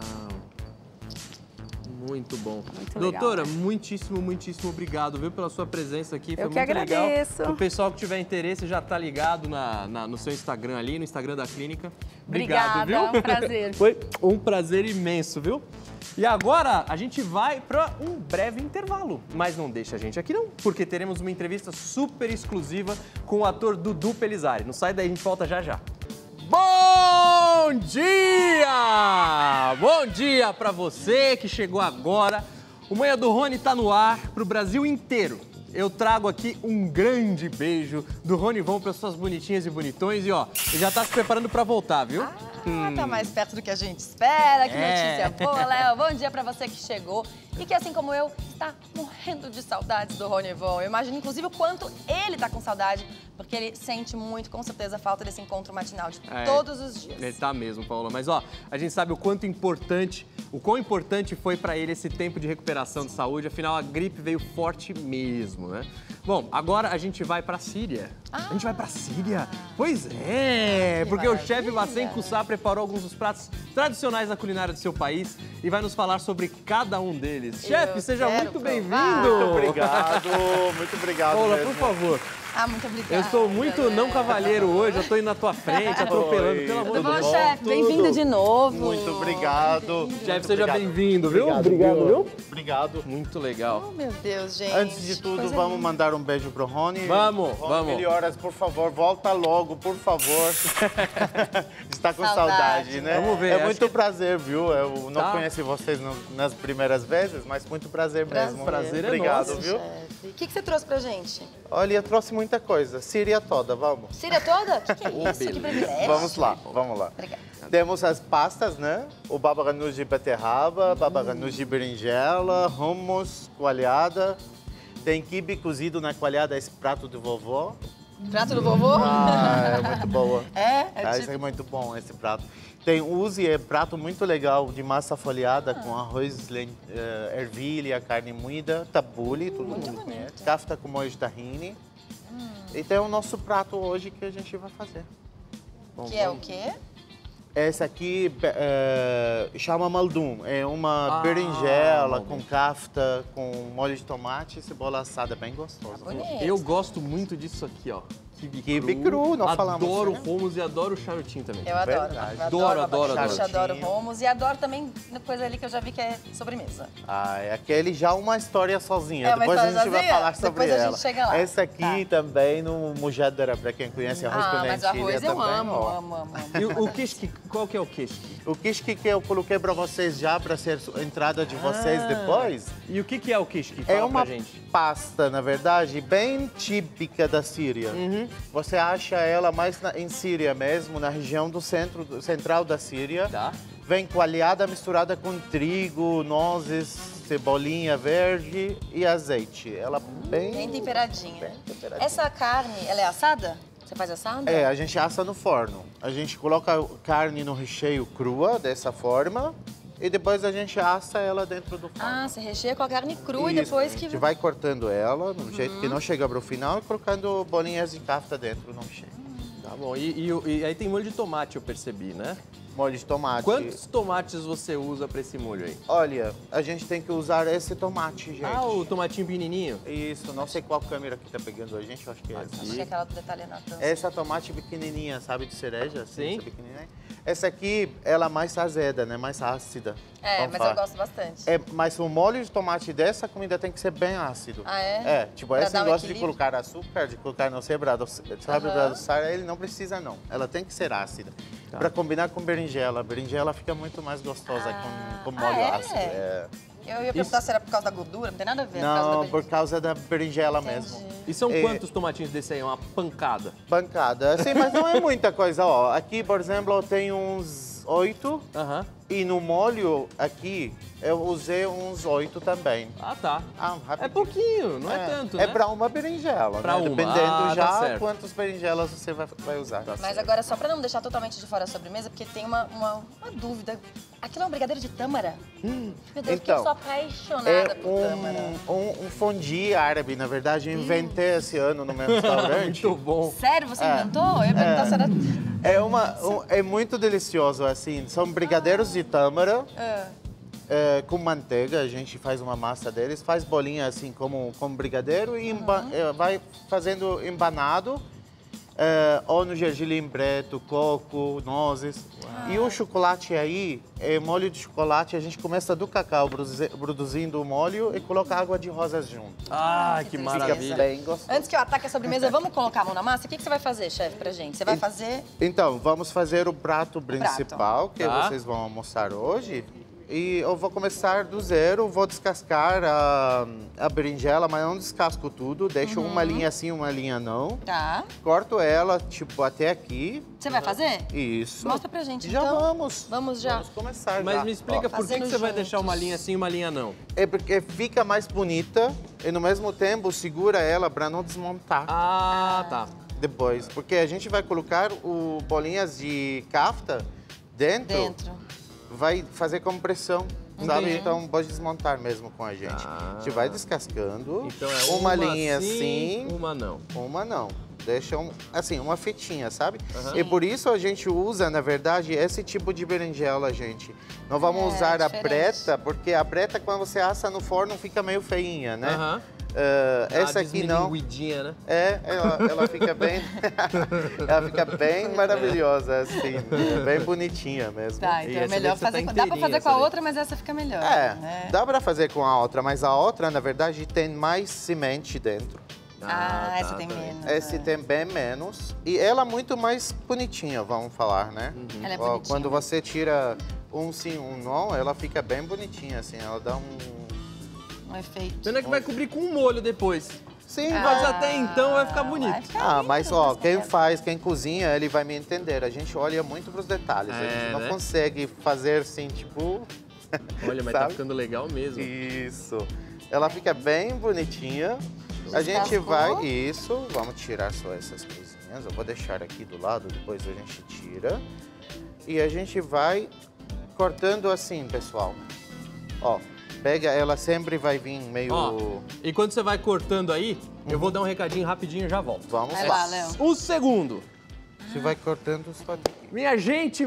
Muito bom. Muito Doutora, legal, né? muitíssimo, muitíssimo obrigado, viu, pela sua presença aqui. Foi Eu que muito legal. agradeço. O pessoal que tiver interesse já tá ligado no seu Instagram ali, no Instagram da clínica. Obrigada, viu? é um prazer. Foi um prazer imenso, viu? E agora a gente vai para um breve intervalo. Mas não deixa a gente aqui não, porque teremos uma entrevista super exclusiva com o ator Dudu Pelizari. Não sai daí, a gente volta já já. Bom dia! Bom dia para você que chegou agora. O Manhã do Rony tá no ar pro Brasil inteiro. Eu trago aqui um grande beijo do Ronivon para suas bonitinhas e bonitões. E ó, ele já tá se preparando para voltar, viu? Tá mais perto do que a gente espera. Que É. notícia boa, Léo. Bom dia pra você que chegou e que, assim como eu, está morrendo de saudades do Ronivon. Eu imagino, inclusive, o quanto ele tá com saudade, porque ele sente muito, com certeza, a falta desse encontro matinal de todos os dias. Ele tá mesmo, Paola. Mas ó, a gente sabe o quão importante foi pra ele esse tempo de recuperação de saúde. Afinal, a gripe veio forte mesmo, né? Bom, agora a gente vai pra Síria. A gente vai pra Síria? Pois é, Que porque o maravilha. chefe Bassem Kussar preparou alguns dos pratos tradicionais da culinária do seu país e vai nos falar sobre cada um deles. Chefe, seja quero muito provar. bem-vindo! Muito obrigado, muito obrigado Paola, mesmo. por favor. Ah, muito obrigada. Eu sou muito não cavalheiro hoje, eu tô indo na tua frente, atropelando, pelo amor de Tudo bom, Deus. chefe? Bem-vindo de novo. Muito obrigado. Chefe, seja bem-vindo, viu? Obrigado, viu? Obrigado. Muito legal. Oh, meu Deus, gente. Antes de tudo, Coisa vamos linda. mandar um beijo pro Rony. Vamos, Rony vamos. Melhoras, por favor, volta logo, por favor. Está com Saudade, saudade, né? Vamos ver, É acho muito que- prazer, viu? Eu não Tá. conheci vocês nas primeiras vezes, mas muito prazer mesmo. Prazer é Obrigado, nosso, viu? Chefe. O que você trouxe pra gente? Olha, eu trouxe muita coisa. Síria toda, vamos. Síria toda? O que é isso? Que privilégio. Vamos lá, vamos lá. Obrigada. Temos as pastas, né? O baba ganoush de beterraba, baba ganoush de berinjela, hummus, coalhada. Tem quibe cozido na coalhada, esse prato do vovô. Prato do vovô? Ah, é muito boa. É Esse é muito bom, esse prato. Tem uzi, é prato muito legal de massa folhada com arroz, ervilha, carne moída, tabule, todo mundo conhece. Kafta com molho de tahine. E tem o nosso prato hoje que a gente vai fazer. Que é o quê? Esse aqui chama maldum. É uma berinjela com kafta, com molho de tomate e cebola assada, bem gostoso. Bonito. Eu gosto muito disso aqui, ó. Quibe cru, nós falamos, Adoro né? hummus e adoro charutinho também. Eu adoro. Verdade. Eu Adoro, adoro, abacaxi, adoro. adoro hummus e adoro também coisa ali que eu já vi que é sobremesa. Ah, é aquele já uma história sozinha. É uma Depois a história gente vai sozinha? falar sobre Depois a gente ela. chega lá. Esse aqui também no mujadara, para quem conhece arroz com Mas lentilha arroz eu também. amo, ó. amo. E o kishki, qual que é o kishki? O kishki que eu coloquei para vocês já, para ser a entrada de vocês depois, E o que é o kishki? é Fala uma pra gente. pasta, na verdade, bem típica da Síria. Você acha ela mais em Síria mesmo, na região do central da Síria. Tá. Vem coalhada misturada com trigo, nozes, cebolinha verde e azeite. Ela Bem temperadinha. bem temperadinha. Essa carne, ela é assada? Você faz assada? É, a gente assa no forno. A gente coloca a carne no recheio crua, dessa forma, e depois a gente assa ela dentro do forno. Ah, você recheia com a carne crua e Isso, depois a que... gente vai cortando ela, do jeito que não chega para o final, e colocando bolinhas de kafta dentro no recheio. Tá bom. E aí tem molho de tomate, eu percebi, né? Molho de tomate. Quantos tomates você usa pra esse molho aí? Olha, a gente tem que usar esse tomate, gente. Ah, o tomatinho pequenininho? Isso, não sei qual câmera que tá pegando a gente, eu acho que é essa. Acho que é aquela do detalhe na tampa. Essa tomate pequenininha, sabe, de cereja? Sim. Essa pequenininha. Essa aqui, ela é mais azeda, né? Mais ácida. É, Vamos mas falar. eu gosto bastante. Mas o molho de tomate dessa comida tem que ser bem ácido. Ah, é? É, tipo, Pra esse dar um negócio de equilíbrio? colocar açúcar, de colocar, não sei, sabe, para adoçar, ele não precisa, não. Ela tem que ser ácida. Tá. Para combinar com berinjela. A berinjela fica muito mais gostosa com molho é? ácido. É. Eu ia perguntar se era por causa da gordura, não tem nada a ver. por causa Não, da por causa da berinjela Entendi. mesmo. E são É. quantos tomatinhos desse aí? Uma pancada? Bancada. Sim, mas não é muita coisa, ó. Aqui, por exemplo, eu tenho uns 8 Aham. e no molho aqui eu usei uns 8 também. Ah, tá. Ah, É rapidinho. pouquinho, não é tanto, né? É para uma berinjela, Pra né? uma. Dependendo Ah, já tá certo. quantas berinjelas você vai usar. Mas agora, só pra não deixar totalmente de fora a sobremesa, porque tem uma dúvida. Aquilo é um brigadeiro de tâmara? Meu Deus, que eu Então, sou apaixonada É por tâmara. um fondue árabe, na verdade, eu inventei esse ano no meu restaurante. Muito bom. Sério, você inventou? Eu ia perguntar se era... É muito delicioso, assim. São brigadeiros de tâmara. Com manteiga, a gente faz uma massa deles, faz bolinha assim como brigadeiro e vai fazendo embanado, ou no gergelim preto, coco, nozes. E o chocolate aí, molho de chocolate, a gente começa do cacau, produzindo o molho e coloca água de rosas junto. Ah, que Fica maravilha. Fica bem gostoso. Antes que eu ataque a sobremesa, vamos colocar a mão na massa? O que você vai fazer, chefe, pra gente? Você vai fazer... Então, vamos fazer o prato principal que Tá. vocês vão almoçar hoje. E eu vou começar do zero, vou descascar a berinjela, mas não descasco tudo. Deixo uma linha assim, uma linha não. Tá. Corto ela, tipo, até aqui. Você vai fazer? Isso. Mostra pra gente, Já então. vamos. Vamos já. Vamos começar Mas já. me explica Ó, por que fazendo você vai juntos. deixar uma linha sim e uma linha não? É porque fica mais bonita e, no mesmo tempo, segura ela para não desmontar Ah, tá. depois. Porque a gente vai colocar bolinhas de kafta Dentro. vai fazer compressão, sabe? Então pode desmontar mesmo com a gente. A gente vai descascando. Então é uma linha sim, assim, uma não. uma não. Deixa assim, uma fetinha, sabe? E por isso a gente usa, na verdade, esse tipo de berinjela, gente. Não vamos usar a diferente. preta, porque a preta, quando você assa no forno, fica meio feinha, né? Aham. Essa aqui não. Né? Ela fica bem. Ela fica bem maravilhosa, assim. Bem bonitinha mesmo. Tá, então é melhor fazer. Dá pra fazer com a outra, mas essa fica melhor. Né? Dá pra fazer com a outra, mas a outra, na verdade, tem mais semente dentro. Essa tem menos. Esse tem bem menos. E ela é muito mais bonitinha, vamos falar, né? Ela é bonitinha. Quando você tira um sim, um não, ela fica bem bonitinha, assim. Ela dá um efeito. Pena que vai cobrir com um molho depois. Sim, mas até então vai ficar bonito. Vai ficar lindo, mas quem cozinha, ele vai me entender. A gente olha muito pros detalhes. A gente não consegue fazer assim, tipo... Olha, mas tá ficando legal mesmo. Isso. Ela fica bem bonitinha. A gente vai... Isso. Vamos tirar só essas coisinhas. Eu vou deixar aqui do lado, depois a gente tira. E a gente vai cortando assim, pessoal. Ó. Pega, ela sempre vai vir meio... E quando você vai cortando aí, eu vou dar um recadinho rapidinho e já volto. Vamos vai lá, Léo. Um segundo. Você vai cortando só daqui. Minha gente.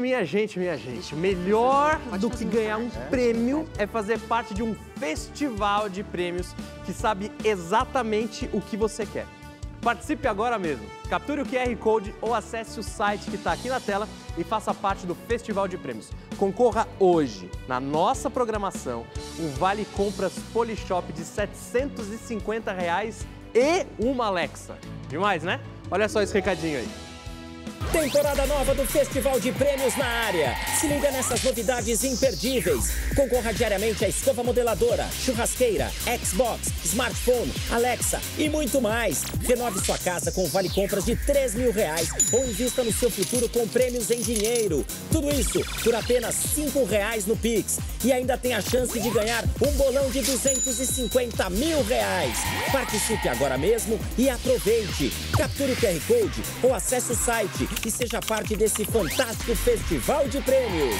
Melhor do que ganhar um prêmio é fazer parte de um festival de prêmios que sabe exatamente o que você quer. Participe agora mesmo. Capture o QR Code ou acesse o site que está aqui na tela e faça parte do Festival de Prêmios. Concorra hoje, na nossa programação, um Vale Compras Polishop de R$ 750 e uma Alexa. Demais, né? Olha só esse recadinho aí. Temporada nova do Festival de Prêmios na área. Se liga nessas novidades imperdíveis. Concorra diariamente a escova modeladora, churrasqueira, Xbox, smartphone, Alexa e muito mais. Renove sua casa com vale compras de R$3.000 ou invista no seu futuro com prêmios em dinheiro. Tudo isso por apenas R$5 no Pix. E ainda tem a chance de ganhar um bolão de R$250 mil. Participe agora mesmo e aproveite. Capture o QR Code ou acesse o site e seja parte desse fantástico festival de prêmios.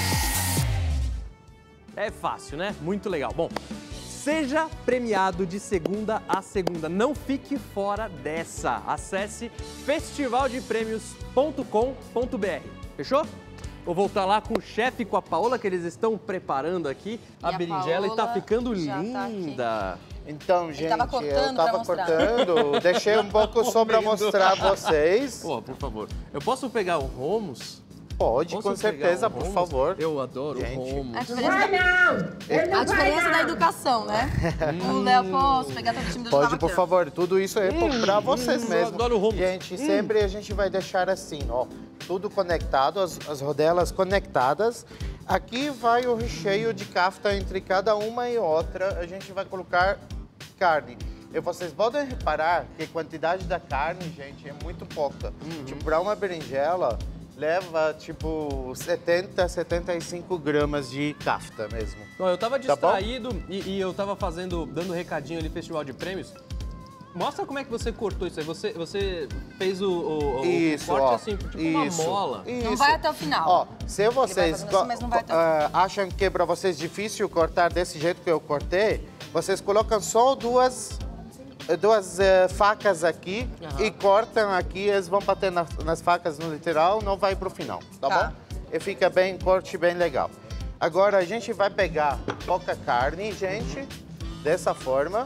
É fácil, né? Muito legal. Bom, seja premiado de segunda a segunda. Não fique fora dessa. Acesse festivaldepremios.com.br. Fechou? Vou voltar lá com o chefe e com a Paola, que eles estão preparando aqui a berinjela e tá ficando linda. Então, gente, eu tava cortando, deixei um pouco só para mostrar a vocês. Pô, por favor. Eu posso pegar o hummus? Pode, com certeza, por favor. Eu adoro hummus. A diferença da educação, né? O Léo, posso pegar todo o time do Pode, por favor. Tudo isso é para vocês mesmo. Eu adoro hummus. Gente, sempre a gente vai deixar assim, ó. Tudo conectado, as rodelas conectadas. Aqui vai o recheio de kafta entre cada uma e outra. A gente vai colocar carne. E vocês podem reparar que a quantidade da carne, gente, é muito pouca. Tipo, para uma berinjela, leva, tipo, 70, 75 gramas de kafta mesmo. Não, eu tava distraído e eu tava dando recadinho ali, Festival de Prêmios. Mostra como é que você cortou isso aí. Você fez o corte assim, tipo uma mola. Isso. Não vai até o final. Ó, se vocês assim, mas não vai até o final. acham que é para vocês difícil cortar desse jeito que eu cortei, vocês colocam só duas facas aqui e cortam aqui, eles vão bater nas facas no literal, não vai pro final, tá bom? E fica bem, corte bem legal. Agora a gente vai pegar pouca carne, gente, dessa forma.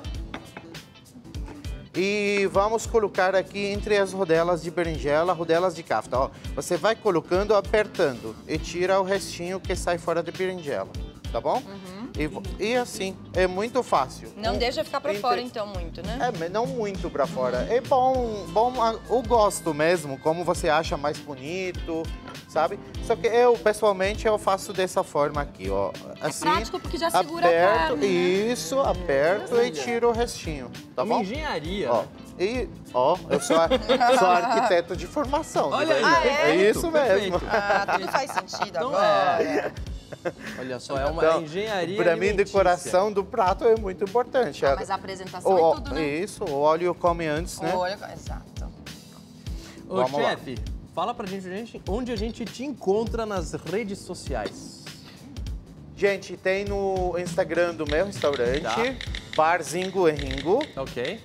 E vamos colocar aqui entre as rodelas de berinjela, rodelas de kafta. Ó, você vai colocando, apertando e tira o restinho que sai fora da berinjela, tá bom? E assim, é muito fácil. Não deixa ficar pra fora, então, muito, né? É, não muito pra fora. É bom o gosto mesmo, como você acha mais bonito, sabe? Só que eu, pessoalmente, eu faço dessa forma aqui, ó. Assim, é prático porque já segura a carne, né? Isso, aperto e tiro o restinho, tá bom? Engenharia. Ó, eu sou arquiteto de formação. Olha aí, é isso mesmo. Tudo faz sentido então agora. Olha só, é uma engenharia Para mim, a decoração do prato é muito importante. Mas a apresentação é tudo, né? Isso, o óleo come antes, né? O óleo, exato. Ô, chefe, fala pra gente onde a gente te encontra nas redes sociais. Gente, tem no Instagram do meu restaurante, Bar Zingo e Ringo. Ok.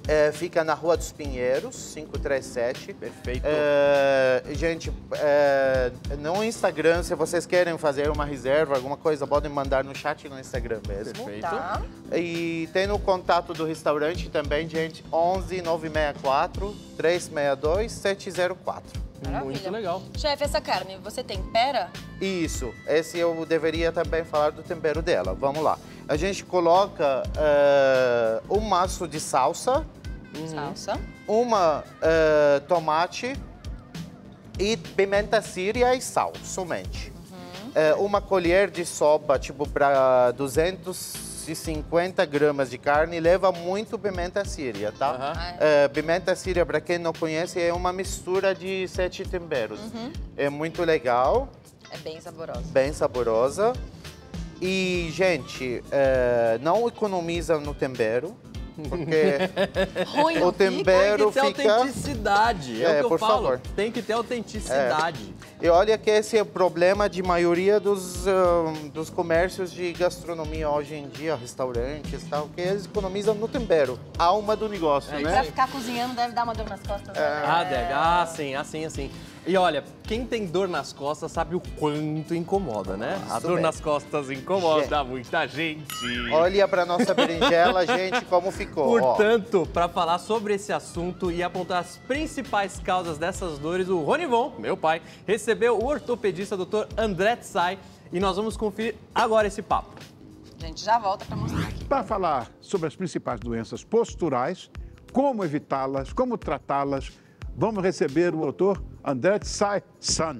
Fica na Rua dos Pinheiros, 537. Perfeito. Gente, no Instagram, se vocês querem fazer uma reserva, alguma coisa, podem mandar no chat no Instagram mesmo. Perfeito. Tá. E tem o contato do restaurante também, gente, 11 964 362 704. Maravilha. Muito legal. Chefe, essa carne, você tempera? Isso, esse eu deveria também falar do tempero dela. Vamos lá. A gente coloca um maço de salsa, Salsa. uma tomate e pimenta síria e sal, somente. Uma colher de sopa, tipo, para 250 gramas de carne, leva muito pimenta síria, tá? Pimenta síria, para quem não conhece, é uma mistura de 7 temperos. É muito legal. É bem saborosa. Bem saborosa. E, gente, não economiza no tempero, porque Ruim o não tempero Tem que ter fica... autenticidade, é o que eu por falo. favor. Tem que ter autenticidade. E olha que esse é o problema de maioria dos comércios de gastronomia hoje em dia, restaurantes e tal, que eles economizam no tempero. A alma do negócio, Pra né? ficar cozinhando deve dar uma dor nas costas. Ah, deve. Assim. E olha, quem tem dor nas costas sabe o quanto incomoda, né? A dor mesmo. nas costas incomoda muita gente. Olha pra nossa berinjela, gente, como ficou. ó. Portanto, para falar sobre esse assunto e apontar as principais causas dessas dores, o Ronivon, meu pai, recebeu o ortopedista Dr. André Tsai e nós vamos conferir agora esse papo. A gente já volta pra mostrar aqui. Para falar sobre as principais doenças posturais, como evitá-las, como tratá-las, vamos receber o doutor André Tsai San.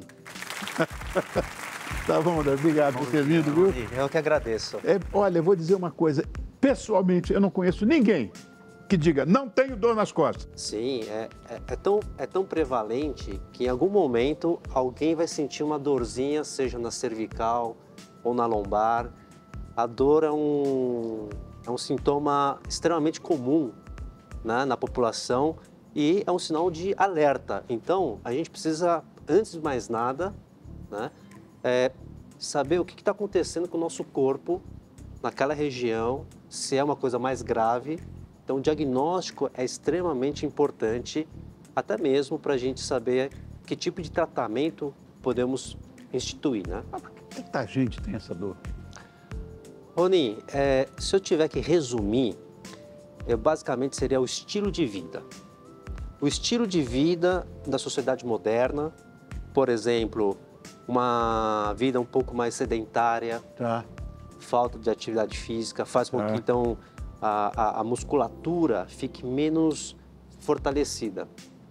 Tá bom, André, obrigado por ter vindo, viu? Eu que agradeço. Olha, eu vou dizer uma coisa. Pessoalmente, eu não conheço ninguém que diga, não tenho dor nas costas. Sim, é tão prevalente que em algum momento alguém vai sentir uma dorzinha, seja na cervical ou na lombar. A dor é um sintoma extremamente comum, né, na população e é um sinal de alerta. Então, a gente precisa, antes de mais nada, né, saber o que está acontecendo com o nosso corpo naquela região, se é uma coisa mais grave. Então, o diagnóstico é extremamente importante, até mesmo para a gente saber que tipo de tratamento podemos instituir, né? Mas por que tanta gente tem essa dor? Rony, se eu tiver que resumir, basicamente seria o estilo de vida. O estilo de vida da sociedade moderna, por exemplo, uma vida um pouco mais sedentária, Tá. falta de atividade física, faz com que, então, a musculatura fique menos fortalecida.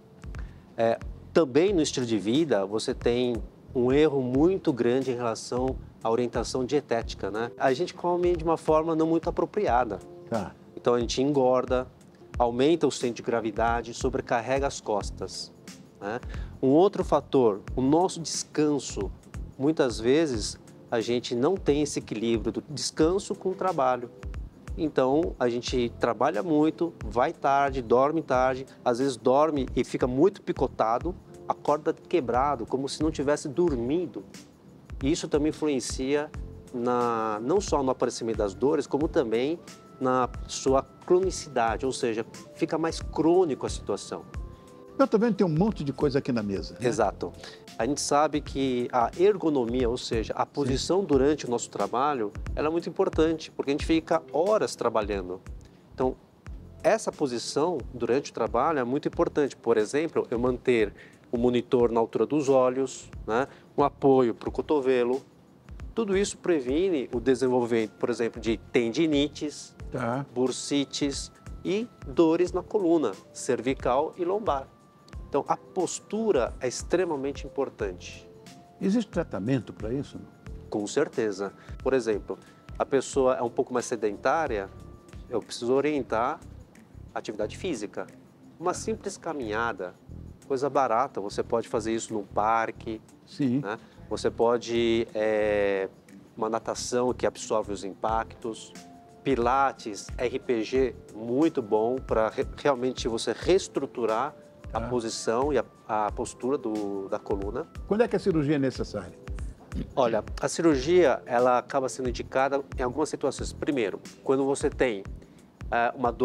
Também no estilo de vida, você tem um erro muito grande em relação à orientação dietética, né? A gente come de uma forma não muito apropriada. Tá. Então, a gente engorda, aumenta o centro de gravidade, sobrecarrega as costas, né? Um outro fator, o nosso descanso. Muitas vezes, a gente não tem esse equilíbrio do descanso com o trabalho. Então, a gente trabalha muito, vai tarde, dorme tarde, às vezes dorme e fica muito picotado, acorda quebrado, como se não tivesse dormido. E isso também influencia não só no aparecimento das dores, como também na sua cronicidade, ou seja, fica mais crônico a situação. Eu tô vendo que tem um monte de coisa aqui na mesa. Né? Exato. A gente sabe que a ergonomia, ou seja, a posição durante o nosso trabalho, ela é muito importante, porque a gente fica horas trabalhando. Então, essa posição durante o trabalho é muito importante. Por exemplo, eu manter o monitor na altura dos olhos, né? Um apoio para o cotovelo. Tudo isso previne o desenvolvimento, por exemplo, de tendinites, Tá. bursites e dores na coluna, cervical e lombar. Então, a postura é extremamente importante. Existe tratamento para isso? Com certeza. Por exemplo, a pessoa é um pouco mais sedentária, eu preciso orientar a atividade física. Uma simples caminhada, coisa barata, você pode fazer isso num parque. Sim. Né? Você pode, uma natação que absorve os impactos. Pilates, RPG, muito bom para realmente você reestruturar a posição e a postura da coluna. Quando é que a cirurgia é necessária? Olha, a cirurgia, ela acaba sendo indicada em algumas situações. Primeiro, quando você tem uma dor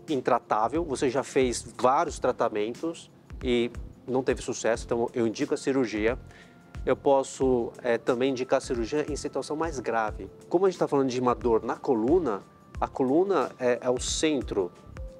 intratável, você já fez vários tratamentos e não teve sucesso, então eu indico a cirurgia. Eu posso também indicar a cirurgia em situação mais grave. Como a gente está falando de uma dor na coluna, a coluna é o centro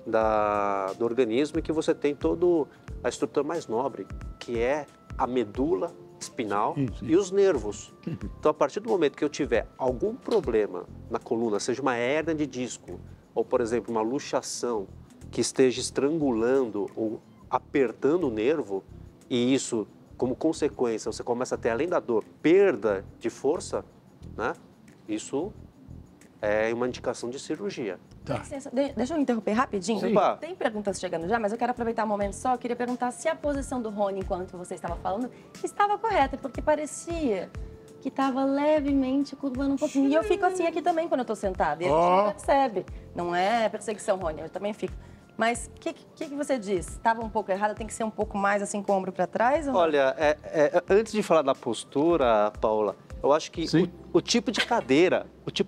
do organismo e que você tem toda a estrutura mais nobre, que é a medula espinal e os nervos. Então, a partir do momento que eu tiver algum problema na coluna, seja uma hérnia de disco, ou, por exemplo, uma luxação que esteja estrangulando ou apertando o nervo, e isso, como consequência, você começa a ter, além da dor, perda de força, né? Isso é uma indicação de cirurgia. Tá. Deixa eu interromper rapidinho. Tem perguntas chegando já, mas eu quero aproveitar um momento só. Eu queria perguntar se a posição do Rony, enquanto você estava falando, estava correta, porque parecia que estava levemente curvando um pouquinho. E eu fico assim aqui também quando eu estou sentada. E a gente não percebe. Não é perseguição, Rony, eu também fico. Mas o que você diz? Estava um pouco errado, tem que ser um pouco mais assim com o ombro para trás? Ou... Olha, antes de falar da postura, Paula, eu acho que o tipo de cadeira,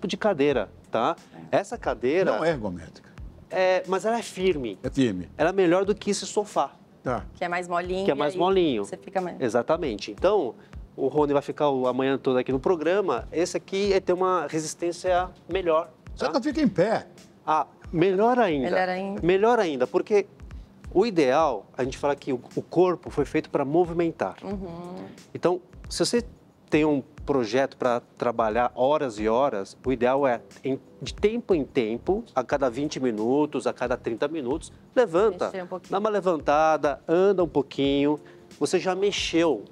tá? Essa cadeira... Não é ergométrica. Mas ela é firme. É firme. Ela é melhor do que esse sofá. Tá. Que é mais molinho. Que é mais molinho. Você fica mais... Exatamente. Então, o Rony vai ficar a manhã toda aqui no programa. Esse aqui tem uma resistência melhor. Só que fica em pé. Melhor ainda. Melhor ainda, porque o ideal, a gente fala que o corpo foi feito para movimentar. Então, se você tem um projeto para trabalhar horas e horas, o ideal é, de tempo em tempo, a cada 20 minutos, a cada 30 minutos, levanta, dá uma levantada, anda um pouquinho, você já mexeu.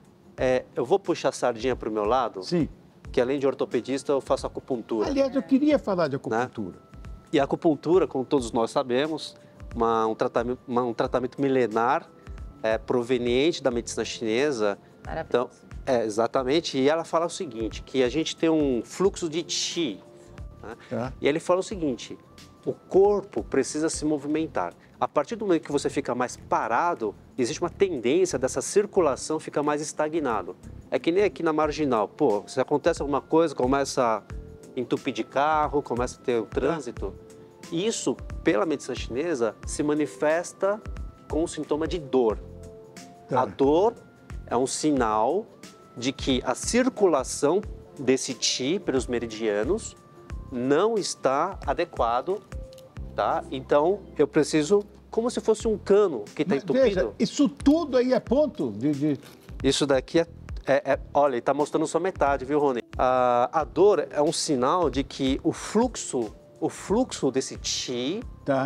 Eu vou puxar a sardinha para o meu lado? Sim. Que além de ortopedista, eu faço acupuntura. Aliás, eu queria falar de acupuntura. Né? E a acupuntura, como todos nós sabemos, um tratamento milenar, proveniente da medicina chinesa. Então, exatamente. E ela fala o seguinte, que a gente tem um fluxo de qi. Né? E ele fala o seguinte, o corpo precisa se movimentar. A partir do momento que você fica mais parado, existe uma tendência dessa circulação ficar mais estagnado. É que nem aqui na marginal. Pô, se acontece alguma coisa, começa a entupir de carro, começa a ter o trânsito. Isso, pela medicina chinesa, se manifesta com o sintoma de dor. A dor é um sinal de que a circulação desse qi pelos meridianos não está adequado, tá? Então, eu preciso, como se fosse um cano que está entupido. Veja, isso tudo aí é ponto de... Isso daqui olha, ele está mostrando só metade, viu, Rony? A dor é um sinal de que o fluxo desse qi,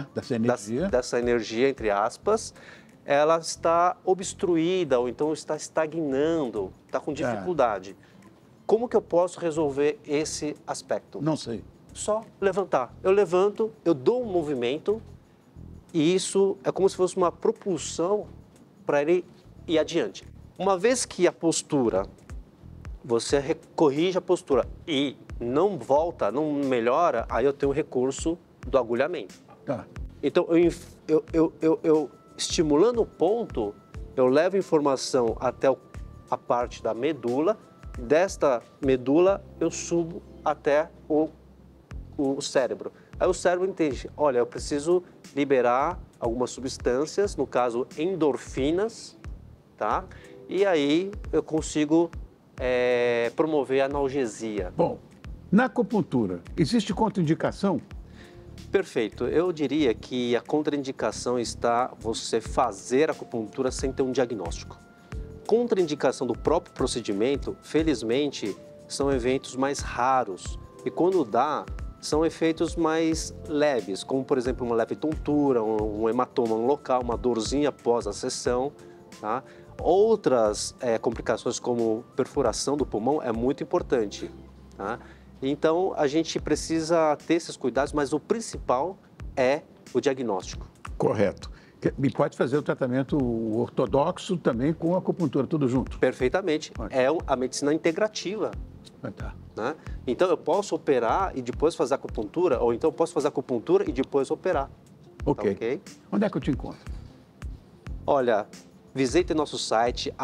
dessa energia, entre aspas, ela está obstruída ou então está estagnando, está com dificuldade. Como que eu posso resolver esse aspecto? Não sei. Só levantar. Eu levanto, eu dou um movimento e isso é como se fosse uma propulsão para ele ir adiante. Uma vez que a postura, você corrige a postura e não volta, não melhora, aí eu tenho o recurso do agulhamento. Então, eu estimulando o ponto, eu levo informação até a parte da medula, desta medula eu subo até o cérebro. Aí o cérebro entende, olha, eu preciso liberar algumas substâncias, no caso endorfinas, tá? E aí eu consigo promover a analgesia. Bom, na acupuntura, existe contraindicação? Perfeito. Eu diria que a contraindicação está você fazer acupuntura sem ter um diagnóstico. Contraindicação do próprio procedimento, felizmente, são eventos mais raros. E quando dá, são efeitos mais leves, como, por exemplo, uma leve tontura, um hematoma no local, uma dorzinha após a sessão, tá? Outras complicações, como perfuração do pulmão, é muito importante, tá? Então, a gente precisa ter esses cuidados, mas o principal é o diagnóstico. Correto. E pode fazer o tratamento ortodoxo também com a acupuntura, tudo junto? Perfeitamente. É a medicina integrativa. Né? Então, eu posso operar e depois fazer acupuntura, ou então eu posso fazer acupuntura e depois operar. Ok. Tá okay? Onde é que eu te encontro? Olha, visite nosso site,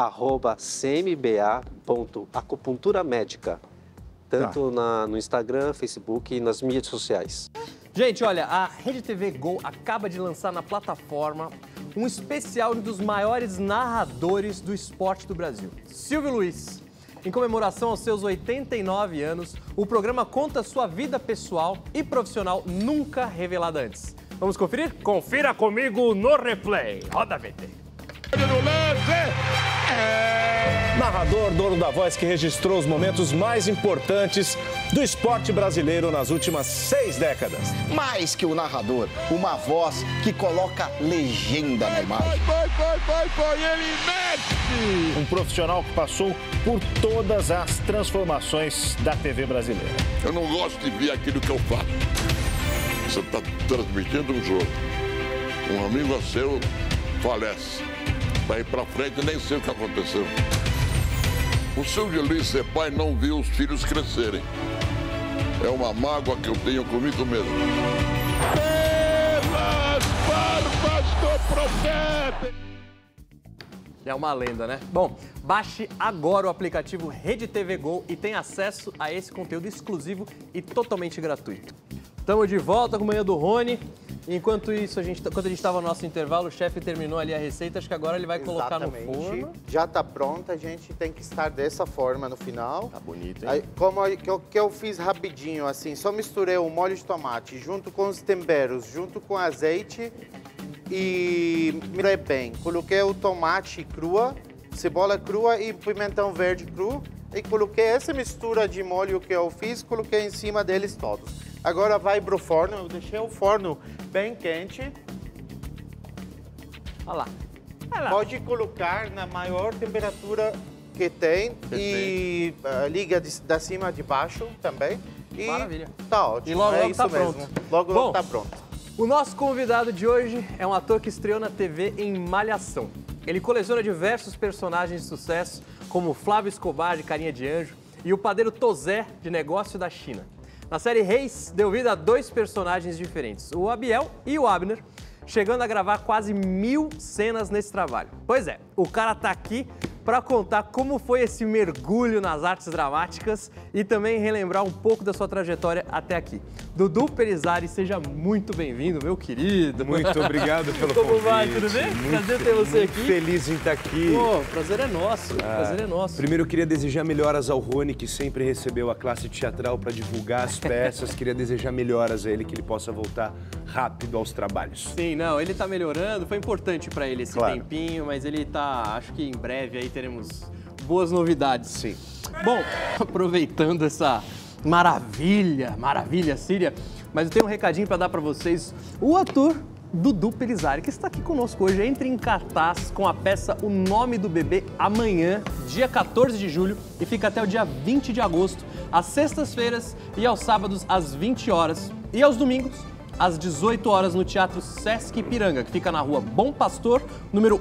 @cmba.acupunturamédica. Tanto no Instagram, Facebook e nas mídias sociais. Gente, olha, a Rede TV Go acaba de lançar na plataforma um especial dos maiores narradores do esporte do Brasil, Silvio Luiz. Em comemoração aos seus 89 anos, o programa conta sua vida pessoal e profissional nunca revelada antes. Vamos conferir? Confira comigo no replay. Roda a VT. Narrador, dono da voz que registrou os momentos mais importantes do esporte brasileiro nas últimas 6 décadas. Mais que o narrador, uma voz que coloca legenda na imagem. Ele mete! Um profissional que passou por todas as transformações da TV brasileira. Eu não gosto de ver aquilo que eu faço. Você está transmitindo um jogo. Um amigo seu falece. Vai pra frente, nem sei o que aconteceu. O Silvio Luiz ser pai não viu os filhos crescerem. É uma mágoa que eu tenho comigo mesmo. Pelas barbas do profeta! É uma lenda, né? Bom, baixe agora o aplicativo Rede TV Go e tenha acesso a esse conteúdo exclusivo e totalmente gratuito. Estamos de volta com o Manhã do Rony. Enquanto isso, enquanto a gente estava no nosso intervalo, o chefe terminou ali a receita, acho que agora ele vai colocar no forno. Já está pronta, a gente tem que estar dessa forma no final. Tá bonito, hein? Aí, como que eu fiz rapidinho, assim, só misturei o molho de tomate junto com os temperos, junto com azeite e misturei bem. Coloquei o tomate crua, cebola crua e pimentão verde cru e coloquei essa mistura de molho que eu fiz, coloquei em cima deles todos. Agora vai pro forno, eu deixei o forno bem quente. Olha lá. Pode colocar na maior temperatura que tem. Perfeito. E liga da cima de baixo também. E maravilha. Tá ótimo. E logo é tá isso mesmo. Pronto. Logo tá pronto. O nosso convidado de hoje é um ator que estreou na TV em Malhação. Ele coleciona diversos personagens de sucesso, como Flávio Escobar, de Carinha de Anjo, e o padeiro Tozé, de Negócio da China. Na série Reis, deu vida a 2 personagens diferentes, o Abiel e o Abner, chegando a gravar quase 1000 cenas nesse trabalho. Pois é, o cara tá aqui para contar como foi esse mergulho nas artes dramáticas e também relembrar um pouco da sua trajetória até aqui. Dudu Pelizari, seja muito bem-vindo, meu querido. Muito obrigado pelo convite. Como vai, tudo bem? Prazer ter você aqui. Feliz em estar aqui. Pô, prazer é nosso, prazer é nosso. Primeiro eu queria desejar melhoras ao Rony, que sempre recebeu a classe teatral para divulgar as peças. Queria desejar melhoras a ele, que ele possa voltar rápido aos trabalhos. Sim, não, ele tá melhorando, foi importante para ele esse tempinho, mas ele tá, acho que em breve aí teremos boas novidades. Sim. Bom, aproveitando essa maravilha síria, mas eu tenho um recadinho para dar para vocês. O ator Dudu Pelizari, que está aqui conosco hoje, entra em cartaz com a peça O Nome do Bebê amanhã, dia 14 de julho, e fica até o dia 20 de agosto, às sextas-feiras e aos sábados às 20 horas e aos domingos às 18 horas no Teatro Sesc Ipiranga, que fica na rua Bom Pastor, número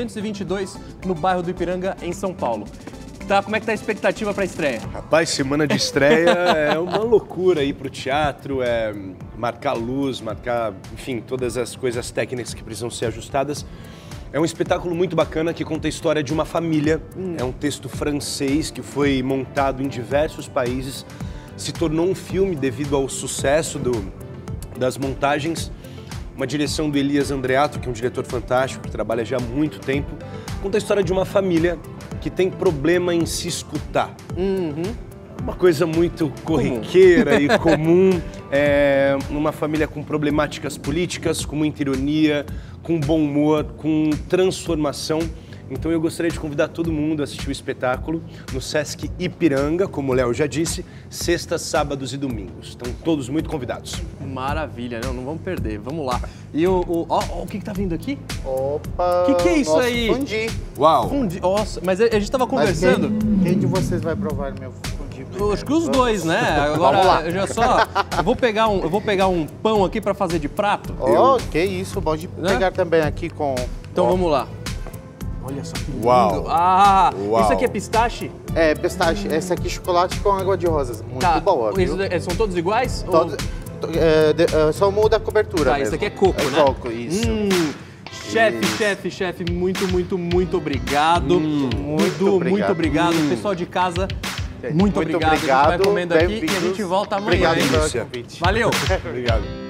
822, no bairro do Ipiranga, em São Paulo. Tá, como é que tá a expectativa para a estreia? Rapaz, semana de estreia é uma loucura ir pro teatro, marcar luz, enfim, todas as coisas técnicas que precisam ser ajustadas. É um espetáculo muito bacana que conta a história de uma família. É um texto francês que foi montado em diversos países, se tornou um filme devido ao sucesso das montagens. Uma direção do Elias Andreato, que é um diretor fantástico, que trabalha já há muito tempo. Conta a história de uma família que tem problema em se escutar. Uma coisa muito corriqueira e comum. Uma família com problemáticas políticas, com muita ironia, com bom humor, com transformação. Então eu gostaria de convidar todo mundo a assistir o espetáculo no Sesc Ipiranga, como o Léo já disse, sextas, sábados e domingos. Estão todos muito convidados. Maravilha, não vamos perder, vamos lá. E o que tá vindo aqui? Opa! O que é isso aí? Fundi. Uau! Fundi, nossa, mas a gente tava conversando... Quem de vocês vai provar meu fundi primeiro? Acho que os dois, né? Agora, eu vou pegar um pão aqui pra fazer de prato. Que isso, pode pegar também aqui com... Então vamos lá. Olha só que lindo. Uau. Uau. Isso aqui é pistache? É, pistache. Esse aqui é chocolate com água de rosas. Muito boa, viu? São todos iguais? Todos, só muda a cobertura mesmo. Isso aqui é coco, né? É coco, isso. Chefe, muito obrigado. Muito obrigado. Pessoal de casa, muito obrigado. A gente vai comendo aqui e a gente volta amanhã. Obrigado pelo convite. Valeu. Obrigado.